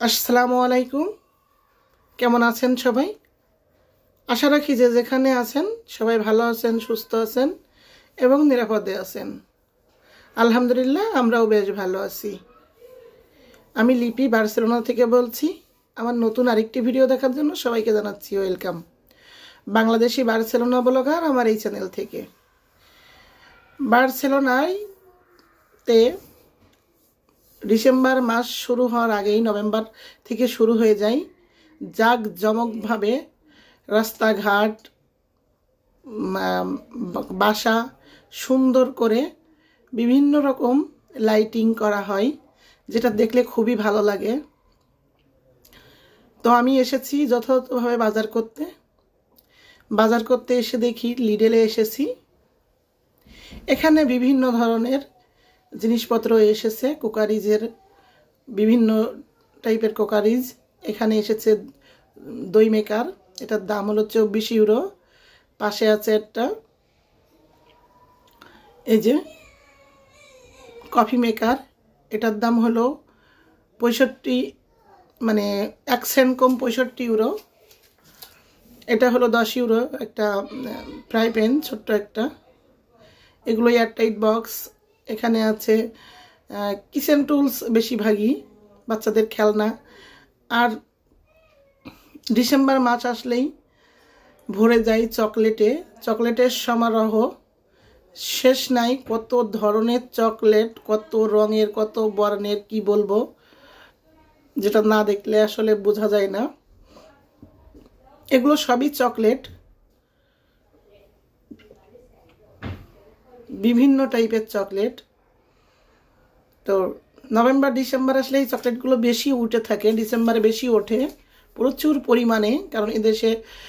আসসালামু আলাইকুম। কেমন আছেন সবাই? আশা রাখি যে যেখানে আছেন সবাই ভালো আছেন, সুস্থ আছেন এবং নিরাপদে আছেন। আলহামদুলিল্লাহ, আমরাও বেশ ভালো আছি। আমি লিপি বার্সেলোনা থেকে বলছি। আমার নতুন আরেকটি ভিডিও দেখার জন্য সবাইকে জানাচ্ছি ওয়েলকাম। বাংলাদেশি বার্সেলোনা ব্লগার আমার এই চ্যানেল থেকে। বার্সেলোনায় ডিসেম্বর মাস শুরু হওয়ার আগেই নভেম্বর থেকে শুরু হয়ে যায় জাঁকজমকভাবে রাস্তাঘাট, বাসা সুন্দর করে বিভিন্ন রকম লাইটিং করা হয়, যেটা দেখলে খুবই ভালো লাগে। তো আমি এসেছি যথাযথভাবে বাজার করতে এসে দেখি লিডেলে এসেছি। এখানে বিভিন্ন ধরনের জিনিসপত্র এসেছে, কুকারিজের বিভিন্ন টাইপের কুকারিজ। এখানে এসেছে দই মেকার, এটার দাম হলো 24 ইউরো। পাশে আছে একটা এই যে কফি মেকার, এটার দাম হলো 65, মানে 1 সেন্ট কম 65 ইউরো। এটা হলো 10 ইউরো একটা ফ্রাই প্যান, ছোট্ট একটা। এগুলো এয়ারটাইট বক্স। এখানে আছে কিচেন টুলস, বেশিরভাগই বাচ্চাদের খেলনা। আর ডিসেম্বর মাস আসলেই ভরে যায় চকলেটের সমারোহ, শেষ নাই। কত ধরনের চকলেট, কত রঙের, কত বর্ণের, কি বলবো, যেটা না দেখলে আসলে বোঝা যায় না। এগুলো সবই চকলেট, বিভিন্ন টাইপের চকলেট। তো নভেম্বর ডিসেম্বর আসলে এই চকলেটগুলো বেশি উঠে থাকে, ডিসেম্বরে বেশি ওঠে প্রচুর পরিমাণে, কারণ এদেশে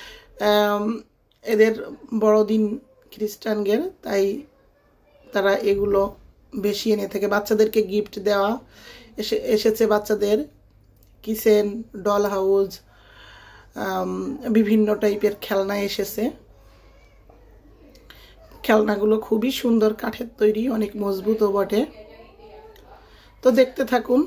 এদের বড়দিন খ্রিস্টানদের, তাই তারা এগুলো বেশি এনে থাকে। বাচ্চাদেরকে গিফট দেওয়া এসেছে, বাচ্চাদের কিচেন, ডল হাউস, বিভিন্ন টাইপের খেলনা এসেছে। খেলনাগুলো খুবই সুন্দর, কাঠের তৈরি, অনেক মজবুতও বটে। তো দেখতে থাকুন।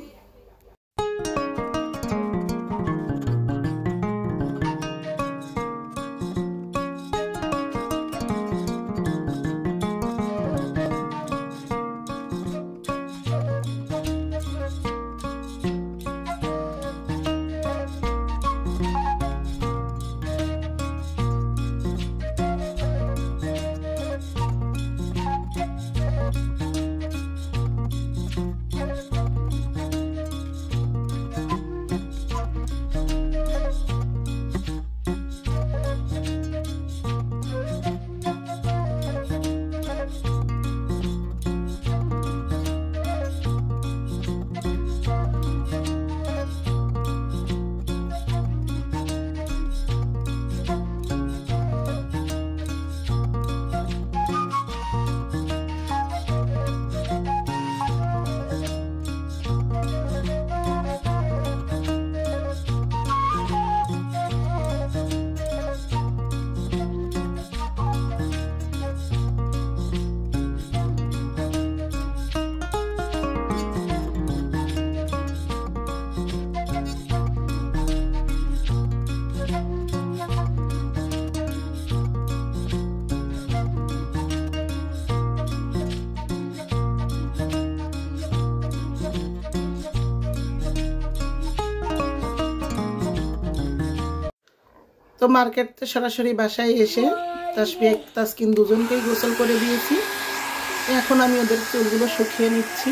তো মার্কেটে সরাসরি বাসায় এসে তাসকিন দুজনকেই গোসল করে দিয়েছি। এখন আমি ওদের চুলগুলো শুকিয়ে নিচ্ছি।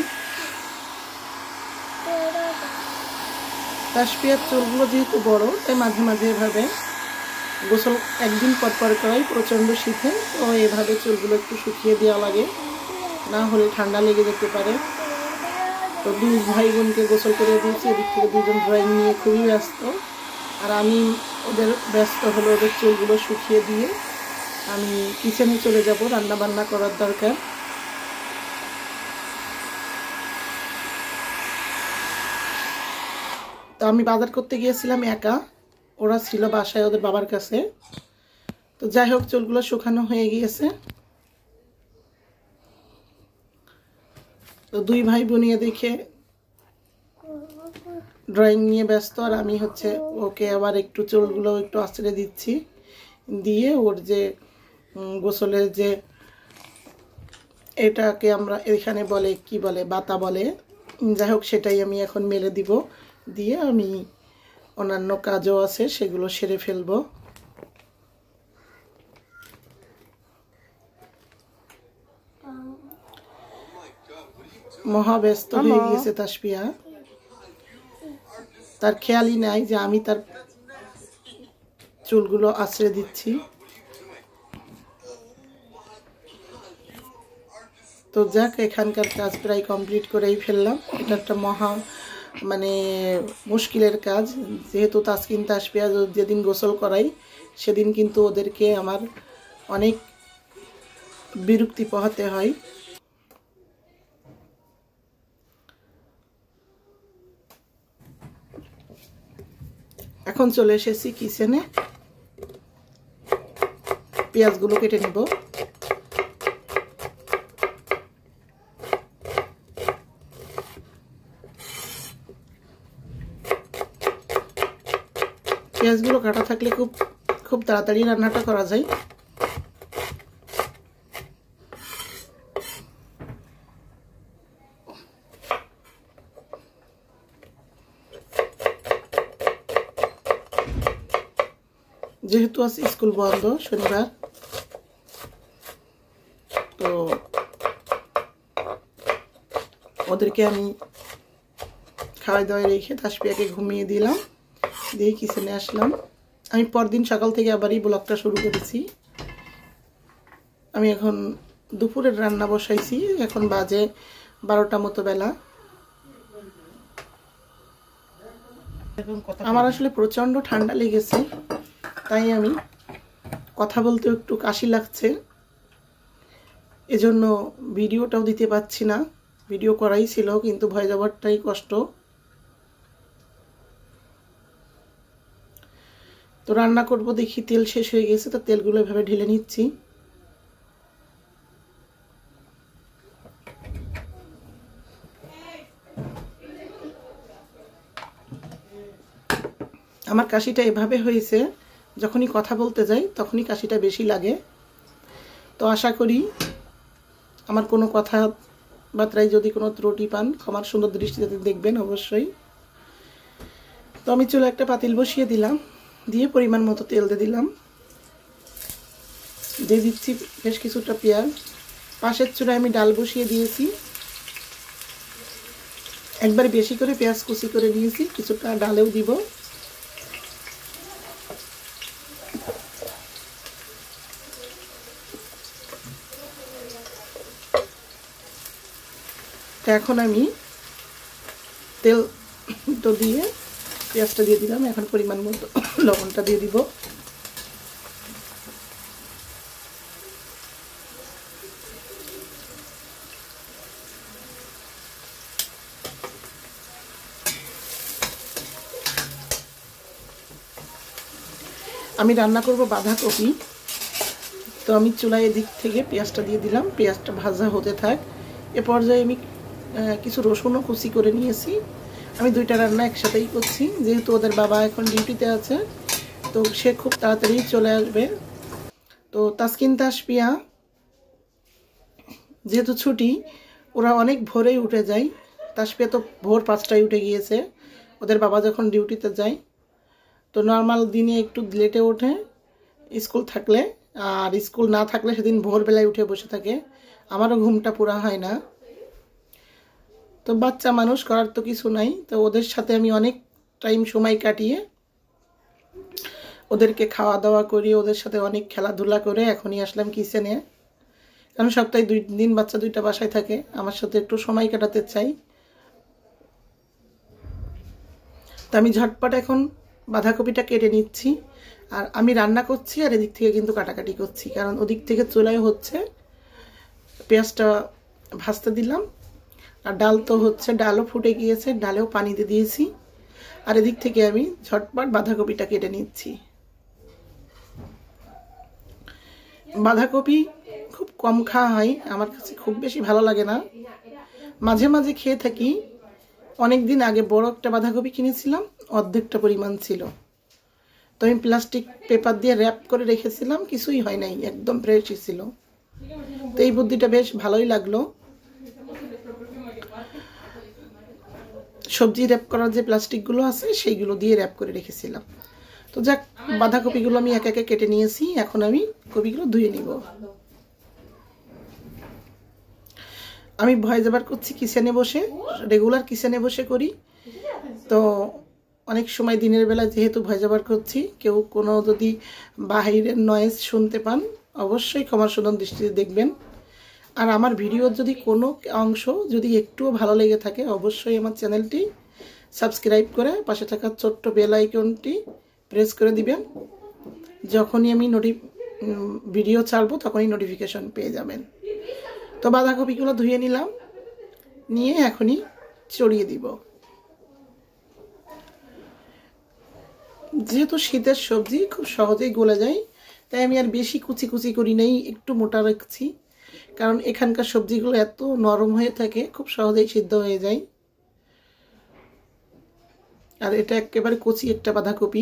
তাসফিয়ার চুলগুলো যেহেতু বড়, তাই মাঝে মাঝে এভাবে গোসল একদিন পর করাই, প্রচণ্ড শীতে, তো এভাবে চুলগুলো একটু শুকিয়ে দেওয়া লাগে, না হলে ঠান্ডা লেগে যেতে পারে। তো দুই ভাই বোনকে গোসল করে দিয়েছি। এদিক থেকে দুজন ড্রয়িং নিয়ে খুবই ব্যস্ত, আর আমি ওদের ব্যস্ত হলো ওদের চুলগুলো শুকিয়ে দিয়ে আমি কিচেনে চলে যাব, রান্না বান্না করার দরকার। তো আমি বাজার করতে গিয়েছিলাম একা, ওরা ছিল বাসায় ওদের বাবার কাছে। তো যাই হোক, চুলগুলো শুকানো হয়ে গিয়েছে। তো দুই ভাই বোনিয়ে দেখে ড্রয়িং নিয়ে ব্যস্ত, আর আমি হচ্ছে ওকে আবার একটু চুলগুলো একটু আঁচড়ে দিচ্ছি, দিয়ে ওর যে গোসলের যে এটাকে আমরা এখানে বলে কি বলে বাতা বলে, যাই হোক সেটাই আমি এখন মেলে দিব, দিয়ে আমি অন্যান্য কাজও আছে সেগুলো সেরে ফেলবো। মহাব্যস্ত হয়ে গিয়েছে তাসফিয়া, তার খেয়ালই নাই যে আমি তার চুলগুলো আঁচড়ে দিচ্ছি। তো যাক, এখানকার কাজ প্রায় কমপ্লিট করেই ফেললাম। এটা একটা মহা মানে মুশকিলের কাজ, যেহেতু তাসকিন তাসফিয়া যেদিন গোসল করাই সেদিন কিন্তু ওদেরকে আমার অনেক বিরক্তি পোহাতে হয়। এখন চলে এসেছি কিচেনে, পেঁয়াজগুলো কেটে নেব। পেঁয়াজগুলো কাটা থাকলে খুব তাড়াতাড়ি রান্নাটা করা যায়। যেহেতু আজ স্কুল বন্ধ শনিবার, তো ওদেরকে আমি খাওয়াই দাওয়াই রেখে তাসফিয়াকে ঘুমিয়ে দিলাম, দিয়ে কিচেনে আসলাম। আমি পরদিন সকাল থেকে আবার এই ব্লগটা শুরু করেছি। আমি এখন দুপুরের রান্না বসাইছি, এখন বাজে 12টা মতো বেলা। আমার আসলে প্রচণ্ড ঠান্ডা লেগেছে, তাই আমি কথা বলতে একটু কাশি লাগছে, এজন্য ভিডিওটাও দিতে পারছি না। ভিডিও করাই ছিল কিন্তু ভয়েস ওভারটাই কষ্ট। তো রান্না করব, দেখি তেল শেষ হয়ে গেছে, তো তেলগুলো এভাবে ঢেলে নিচ্ছি। আমার কাশিটা এভাবে হয়েছে, যখনই কথা বলতে যাই তখনই কাশিটা বেশি লাগে। তো আশা করি আমার কোনো কথাবার্তায় যদি কোনো ত্রুটি পান ক্ষমার সুন্দর দৃষ্টিতে দেখবেন অবশ্যই। তো আমি চুলে একটা পাতিল বসিয়ে দিলাম, দিয়ে পরিমাণ মতো তেল দিয়ে দিলাম, দিয়ে দিচ্ছি বেশ কিছুটা পেঁয়াজ। পাশের চুলায় আমি ডাল বসিয়ে দিয়েছি, একবার বেশি করে পেঁয়াজ কুচি করে নিয়েছি, কিছুটা ডালেও দিব। এখন আমি তেল তো দিয়ে পেঁয়াজটা দিয়ে দিলাম, এখন পরিমাণ মতো লবণটা দিয়ে দিব। আমি রান্না করব বাঁধাকপি, তো আমি চুলায় এদিক থেকে পেঁয়াজটা দিয়ে দিলাম, পেঁয়াজটা ভাজা হতে থাক। এ পর্যায়ে আমি কিছু রসুনও কুচি করে নিয়েছি। আমি দুইটা রান্না একসাথেই করছি, যেহেতু ওদের বাবা এখন ডিউটিতে আছে, তো সে খুব তাড়াতাড়ি চলে আসবে। তো তাসকিন তাসফিয়া যেহেতু ছুটি, ওরা অনেক ভোরেই উঠে যায়। তাসফিয়া তো ভোর 5টায় উঠে গিয়েছে, ওদের বাবা যখন ডিউটিতে যায়। তো নর্মাল দিনে একটু লেটে ওঠে স্কুল থাকলে, আর স্কুল না থাকলে সেদিন ভোরবেলায় উঠে বসে থাকে। আমারও ঘুমটা পুরা হয় না, তো বাচ্চা মানুষ, করার তো কিছু নাই। তো ওদের সাথে আমি অনেক টাইম সময় কাটিয়ে ওদেরকে খাওয়া দাওয়া করি, ওদের সাথে অনেক খেলাধুলা করে এখনই আসলাম কিচেনে, কারণ সপ্তাহে 2 দিন বাচ্চা 2টা বাসায় থাকে, আমার সাথে একটু সময় কাটাতে চাই। তো আমি ঝটপট এখন বাঁধাকপিটা কেটে নিচ্ছি, আর আমি রান্না করছি আর এদিক থেকে কিন্তু কাটাকাটি করছি, কারণ ওদিক থেকে চুলায় হচ্ছে। পেঁয়াজটা ভাজতে দিলাম, আর ডাল তো হচ্ছে, ডালও ফুটে গিয়েছে, ডালেও পানি দিয়ে দিয়েছি, আর এদিক থেকে আমি ঝটপট বাঁধাকপিটা কেটে নিচ্ছি। বাঁধাকপি খুব কম খাওয়া হয়, আমার কাছে খুব বেশি ভালো লাগে না, মাঝে মাঝে খেয়ে থাকি, অনেক দিন আগে বড় একটা বাঁধাকপি কিনেছিলাম, অর্ধেকটা পরিমাণ ছিল। তো আমি প্লাস্টিক পেপার দিয়ে র্যাপ করে রেখেছিলাম, কিছুই হয় নাই, একদম ফ্রেশই ছিল। তো এই বুদ্ধিটা বেশ ভালোই লাগলো। সবজি র্যাপ করার যে প্লাস্টিকগুলো আছে সেইগুলো দিয়ে র্যাপ করে রেখেছিলাম। তো যাক, বাঁধাকপিগুলো আমি একে একে কেটে নিয়েছি। এখন আমি কপিগুলো ধুয়ে নিব। আমি ভয়েস ওভার করছি কিচেনে বসে, রেগুলার কিচেনে বসে করি। তো অনেক সময় দিনের বেলা যেহেতু ভয়েস ওভার করছি, কেউ কোনো যদি বাহিরের নয়েজ শুনতে পান অবশ্যই ক্ষমা সুন্দর দৃষ্টিতে দেখবেন। আর আমার ভিডিওর যদি কোনো অংশ যদি একটুও ভালো লেগে থাকে অবশ্যই আমার চ্যানেলটি সাবস্ক্রাইব করে পাশে থাকা ছোট্ট বেল আইকনটি প্রেস করে দিবেন। যখনই আমি ভিডিও ছাড়বো তখনই নোটিফিকেশন পেয়ে যাবেন। তো বাঁধাকপিগুলো ধুয়ে নিলাম, নিয়ে এখনই চড়িয়ে দিব। যেহেতু শীতের সবজি খুব সহজেই গলে যায়, তাই আমি আর বেশি কুচি কুচি করি নাই, একটু মোটা রাখছি। কারণ এখানকার সবজিগুলো এত নরম হয়ে থাকে, খুব সহজেই সিদ্ধ হয়ে যায়। আর এটা একেবারে কচি একটা বাঁধাকপি।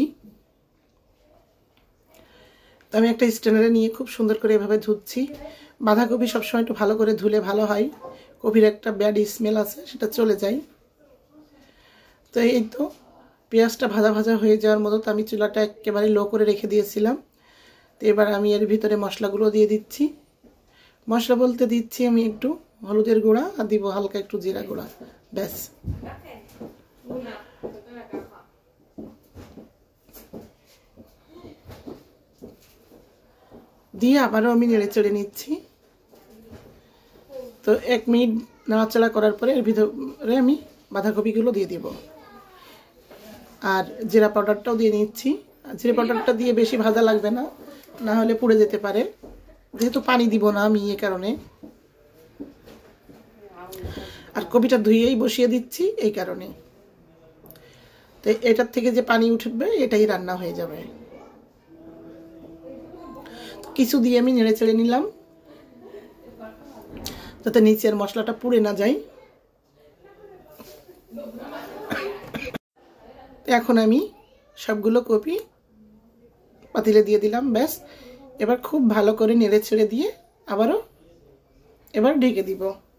তো আমি একটা স্ট্যান্ডারে নিয়ে খুব সুন্দর করে এভাবে ধুচ্ছি। বাঁধাকপি সবসময় একটু ভালো করে ধুলে ভালো হয়, কপির একটা ব্যাড স্মেল আছে সেটা চলে যায়। তো এই তো পেঁয়াজটা ভাজা ভাজা হয়ে যাওয়ার মতো, তো আমি চুলাটা একেবারে লো করে রেখে দিয়েছিলাম। তো এবার আমি এর ভিতরে মশলাগুলো দিয়ে দিচ্ছি। মশলা বলতে দিচ্ছি আমি একটু হলুদের গুঁড়া আর দিব হালকা একটু জিরা গুঁড়া, ব্যাস। দিয়ে আবারও আমি নেড়ে চেড়ে নিচ্ছি। তো 1 মিনিট নাড়াচাড়া করার পরে এর ভিতরে আমি বাঁধাকপিগুলো দিয়ে দিব। আর জিরা পাউডারটাও দিয়ে নিচ্ছি। জিরা পাউডারটা দিয়ে বেশি ভাজা লাগবে না, না হলে পুড়ে যেতে পারে, যেহেতু পানি দিব না আমি এই কারণে। আর কপিটা ধুয়েই বসিয়ে দিচ্ছি এই কারণে। তো এটার থেকে যে পানি উঠবে এটাই রান্না হয়ে যাবে। কিছু দিয়ে আমি নেড়ে চেড়ে নিলাম যাতে নিচের মশলাটা পুড়ে না যায়। এখন আমি সবগুলো কপি পাতিলে দিয়ে দিলাম, ব্যাস। এবার খুব ভালো করে নেড়ে ছেড়ে দিয়ে আবারও এবার ঢেকে দিব।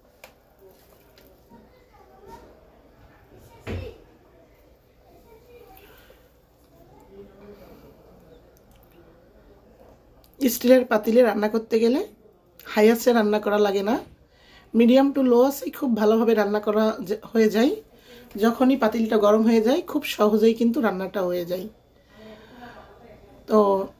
স্টিলের পাতিলে রান্না করতে গেলে হাই আঁচে রান্না করা লাগে না, মিডিয়াম টু লো আঁচে খুব ভালোভাবে রান্না করা হয়ে যায়। যখনই পাতিলটা গরম হয়ে যায় খুব সহজেই কিন্তু রান্নাটা হয়ে যায়। তো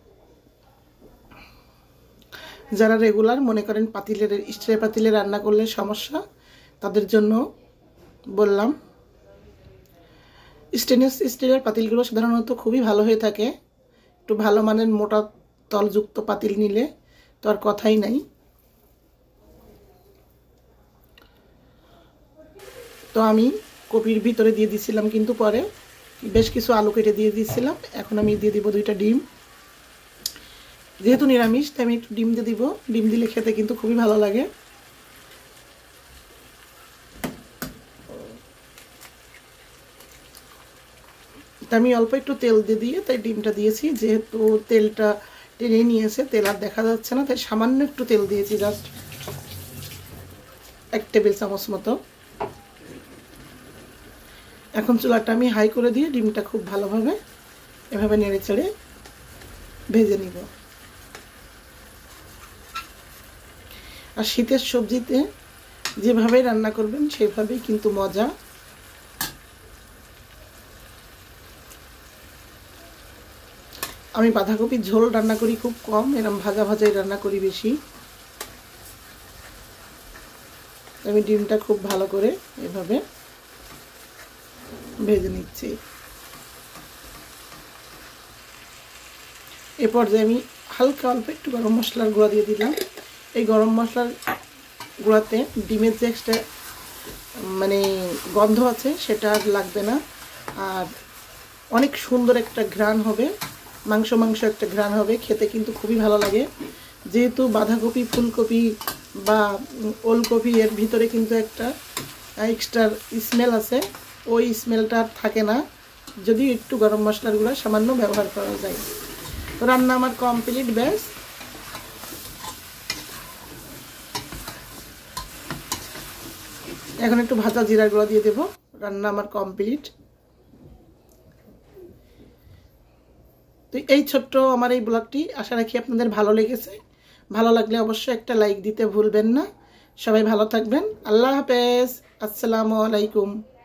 যারা রেগুলার মনে করেন স্টিলের পাতিলে রান্না করলে সমস্যা, তাদের জন্য বললাম। স্টেনলেস স্টিলের পাতিলগুলো সাধারণত খুবই ভালো হয়ে থাকে। একটু ভালো মানের মোটা তলযুক্ত পাতিল নিলে তো আর কথাই নাই। তো আমি কপির ভিতরে দিয়ে দিছিলাম, কিন্তু পরে বেশ কিছু আলু কেটে দিয়ে দিয়েছিলাম। এখন আমি দিয়ে দিব 2টা ডিম। যেহেতু নিরামিষ তাই আমি একটু ডিম দিয়ে দিব। ডিম দিলে খেতে কিন্তু খুবই ভালো লাগে। আমি অল্প একটু তেল দিয়ে তাই ডিমটা দিয়েছি। যেহেতু তেলটা টেনে নিয়েছে, তেল আর দেখা যাচ্ছে না, তাই সামান্য একটু তেল দিয়েছি, জাস্ট 1 টেবিল চামচ মতো। এখন চুলাটা আমি হাই করে দিয়ে ডিমটা খুব ভালোভাবে এভাবে নেড়ে চেড়ে ভেজে নিব। আর শীতের সবজিতে যেভাবে রান্না করবেন সেভাবেই কিন্তু মজা। আমি বাঁধাকপির ঝোল রান্না করি খুব কম, এরকম ভাজা ভাজাই রান্না করি বেশি। আমি ডিমটা খুব ভালো করে এভাবে ভেজে নিচ্ছি। এ পর্যায়ে আমি হালকা অল্প একটু গরম মশলার গুঁড়া দিয়ে দিলাম। এই গরম মশলার গুঁড়াতে ডিমের যে একটা মানে গন্ধ আছে সেটা আর লাগবে না, আর অনেক সুন্দর একটা ঘ্রাণ হবে, মাংস একটা ঘ্রাণ হবে, খেতে কিন্তু খুবই ভালো লাগে। যেহেতু বাঁধাকপি, ফুলকপি বা ওলকপি এর ভিতরে কিন্তু একটা এক্সট্রা স্মেল আছে, ওই স্মেলটা থাকে না, যদি একটু গরম মশলার গুঁড়া সামান্য ব্যবহার করা যায়। তো রান্না আমার কমপ্লিট। ব্যাস এখন একটু ভাজা জিরার গুঁড়া দিয়ে দেব। রান্না আমার কমপ্লিট। তো এই ছোট্ট আমার এই ব্লগটি আশা রাখি আপনাদের ভালো লেগেছে। ভালো লাগলে অবশ্যই একটা লাইক দিতে ভুলবেন না। সবাই ভালো থাকবেন। আল্লাহ হাফেজ। আসসালামু আলাইকুম।